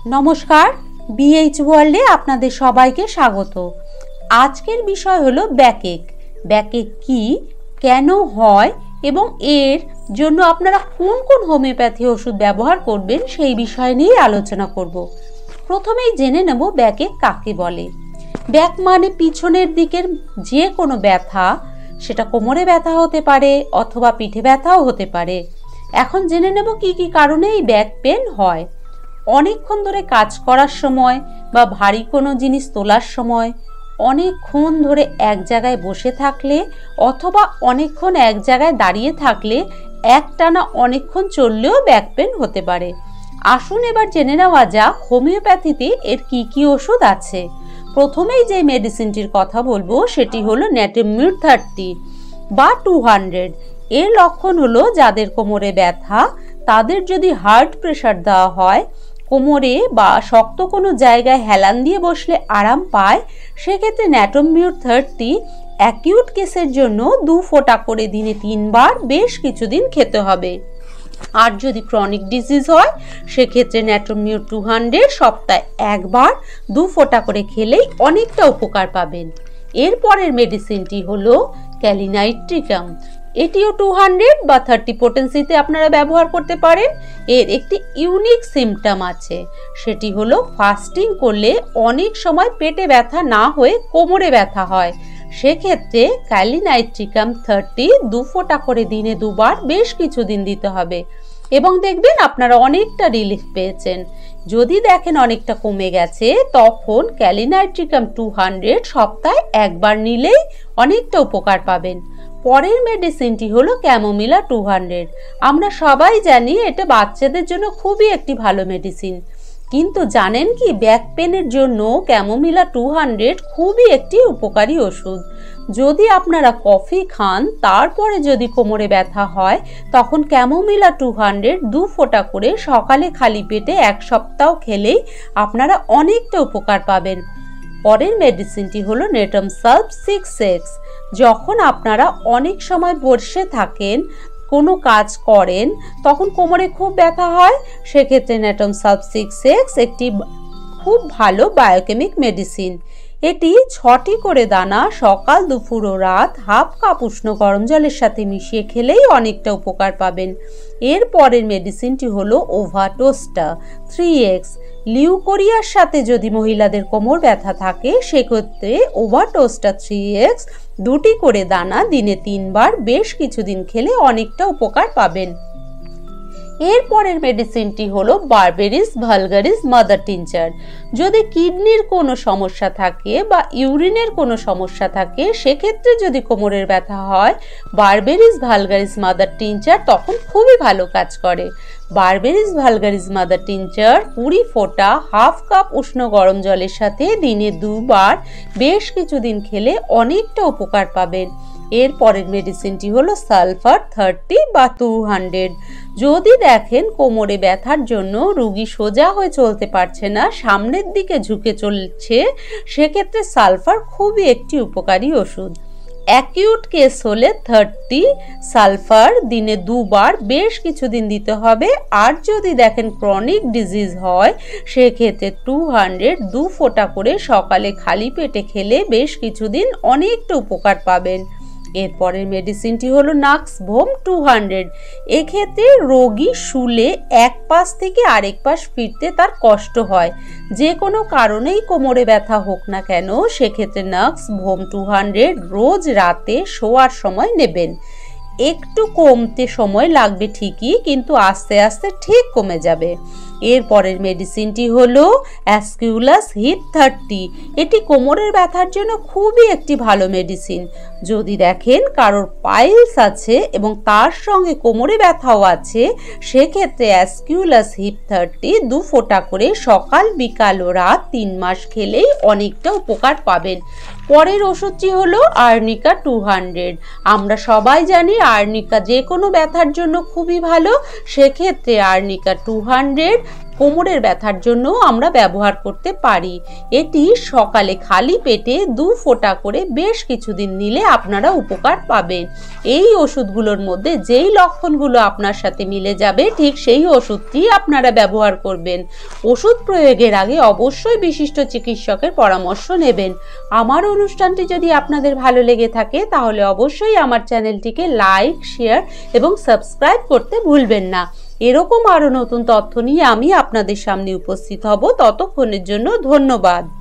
নমস্কার, বিএইচ ওয়ার্ল্ডে আপনাদের সবাইকে স্বাগত। আজকের বিষয় হলো ব্যাকএক। ব্যাকএক কি, কেন হয় এবং এর জন্য আপনারা কোন কোন হোমিওপ্যাথি ওষুধ ব্যবহার করবেন সেই বিষয় নিয়ে আলোচনা করব। প্রথমেই জেনে নেব ব্যাকএক কাকে বলে। ব্যাক মানে পিছনের দিকের যে কোনো ব্যথা, সেটা কোমরে ব্যথা হতে পারে অথবা পিঠে ব্যথাও হতে পারে। এখন জেনে নেব কি কি কারণে এই ব্যাক পেন হয়। অনেকক্ষণ ধরে কাজ করার সময় বা ভারী কোনো জিনিস তোলার সময়, অনেকক্ষণ ধরে এক জায়গায় বসে থাকলে অথবা অনেকক্ষণ এক জায়গায় দাঁড়িয়ে থাকলে, একটানা অনেকক্ষণ চললেও ব্যাক পেন হতে পারে। আসুন এবার জেনে নেওয়া যাক হোমিওপ্যাথিতে এর কি কি ওষুধ আছে। প্রথমেই যে মেডিসিনটির কথা বলবো সেটি হলো ন্যাটোমিউর 30 বা 200। এর লক্ষণ হলো যাদের কোমরে ব্যথা, তাদের যদি হার্ট প্রেশার দেওয়া হয়, কোমরে বা শক্ত কোনো জায়গায় হেলান দিয়ে বসলে আরাম পায়, সেক্ষেত্রে ন্যাটোমিউর 30 অ্যাকিউট কেসের জন্য 2 ফোঁটা করে দিনে 3 বার বেশ কিছুদিন খেতে হবে। আর যদি ক্রনিক ডিজিজ হয় সেক্ষেত্রে ন্যাটোমিউর 200 সপ্তাহে একবার 2 ফোঁটা করে খেলেই অনেকটা উপকার পাবেন। এরপরের মেডিসিনটি হলো ক্যালিনাইট্রিকাম। এটিও 200 বা 30 পোটেন্সিতে আপনারা ব্যবহার করতে পারেন। এর একটি ইউনিক সিমটম আছে, সেটি হলো ফাস্টিং করলে অনেক সময় পেটে ব্যথা না হয়ে কোমরে ব্যথা হয়। সেক্ষেত্রে ক্যালিনাইট্রিকাম 30 2 ফোঁটা করে দিনে 2 বার বেশ কিছুদিন দিতে হবে এবং দেখবেন আপনারা অনেকটা রিলিফ পেয়েছেন। যদি দেখেন অনেকটা কমে গেছে, তখন ক্যালিনাইট্রিকাম 200 সপ্তাহে একবার নিলেই অনেকটা উপকার পাবেন। পরের মেডিসিনটি হলো ক্যামোমিলা 200। আমরা সবাই জানি এটা বাচ্চাদের জন্য খুবই একটি ভালো মেডিসিন, কিন্তু জানেন কি ব্যাক পেনের জন্য ক্যামোমিলা 200 খুবই একটি উপকারী ওষুধ। যদি আপনারা কফি খান, তারপরে যদি কোমরে ব্যথা হয়, তখন ক্যামোমিলা 200 2 ফোঁটা করে সকালে খালি পেটে 1 সপ্তাহ খেলেই আপনারা অনেকটা উপকার পাবেন। পরের মেডিসিনটি হলো নেটম সালফ 6x। যখন আপনারা অনেক সময় বসে থাকেন, কোনো কাজ করেন, তখন কোমরে খুব ব্যথা হয়, সেক্ষেত্রে নেটম সালফ 6x একটি খুব ভালো বায়োকেমিক মেডিসিন। এটি 6টি করে দানা সকাল, দুপুর ও রাত হাফ কাপ উষ্ণ গরম জলের সাথে মিশিয়ে খেলেই অনেকটা উপকার পাবেন। এর পরের মেডিসিনটি হলো ওভাটোস্টা 3x। লিউকোরিয়ার সাথে যদি মহিলাদের কোমর ব্যথা থাকে, সেক্ষেত্রে ওভাটোস্টা 3x 2টি করে দানা দিনে 3 বার বেশ কিছুদিন খেলে অনেকটা উপকার পাবেন। এরপরের মেডিসিনটি হলো বারবেরিস ভালগারিস মাদার টিনচার। যদি কিডনির কোনো সমস্যা থাকে বা ইউরিনের কোনো সমস্যা থাকে, সেক্ষেত্রে যদি কোমরের ব্যথা হয়, বারবেরিস ভালগারিস মাদার টিনচার তখন খুবই ভালো কাজ করে। বারবেরিস ভালগারিস মাদার টিনচার 20 ফোঁটা হাফ কাপ উষ্ণ গরম জলের সাথে দিনে 2 বার বেশ কিছুদিন খেলে অনেকটা উপকার পাবেন। এর পরের মেডিসিনটি হলো সালফার 30 বা 200। যদি দেখেন কোমরে ব্যথার জন্য রোগী সোজা হয়ে চলতে পারছে না, সামনের দিকে ঝুঁকে চলছে, সেক্ষেত্রে সালফার খুবই একটি উপকারী ওষুধ। অ্যাকিউট কেস হলে 30 সালফার দিনে 2 বার বেশ কিছুদিন দিতে হবে। আর যদি দেখেন ক্রনিক ডিজিজ হয়, সেক্ষেত্রে 200 2 ফোঁটা করে সকালে খালি পেটে খেলে বেশ কিছুদিন অনেকটা উপকার পাবেন। এরপরের মেডিসিনটি হলো নাক্স ভোম 200। এক্ষেত্রে রোগী শুলে এক পাশ থেকে আরেক পাশ ফিরতে তার কষ্ট হয়, যে কোনো কারণেই কোমরে ব্যথা হোক না কেন, সেক্ষেত্রে নাক্স ভোম 200 রোজ রাতে শোয়ার সময় নেবেন। একটু কমতে সময় লাগবে ঠিকই, কিন্তু আস্তে আস্তে ঠিক কমে যাবে। এরপরের মেডিসিনটি হলো অ্যাসকিউলাস হিট 30। এটি কোমরের ব্যথার জন্য খুবই একটি ভালো মেডিসিন। যদি দেখেন কারোর পাইলস আছে এবং তার সঙ্গে কোমরে ব্যথাও আছে, সেক্ষেত্রে অ্যাসকিউলাস হিট 30 2 ফোঁটা করে সকাল, বিকাল ও রাত 3 মাস খেলেই অনেকটা উপকার পাবেন। পরের ওষুধটি হলো আর্নিকা 200। আমরা সবাই জানি আর্নিকা যে কোনো ব্যথার জন্য খুবই ভালো। সেক্ষেত্রে আর্নিকা 200 কোমরের ব্যথার জন্য আমরা ব্যবহার করতে পারি। এটি সকালে খালি পেটে 2 ফোঁটা করে বেশ কিছুদিন নিলে আপনারা উপকার পাবেন। এই ওষুধগুলোর মধ্যে যেই লক্ষণগুলো আপনার সাথে মিলে যাবে ঠিক সেই ওষুধটি আপনারা ব্যবহার করবেন। ওষুধ প্রয়োগের আগে অবশ্যই বিশিষ্ট চিকিৎসকের পরামর্শ নেবেন। আমার অনুষ্ঠানটি যদি আপনাদের ভালো লেগে থাকে তাহলে অবশ্যই আমার চ্যানেলটিকে লাইক, শেয়ার এবং সাবস্ক্রাইব করতে ভুলবেন না। এরকম আরো নতুন তথ্য নিয়ে আমি আপনাদের সামনে উপস্থিত হব। ততক্ষণের জন্য ধন্যবাদ।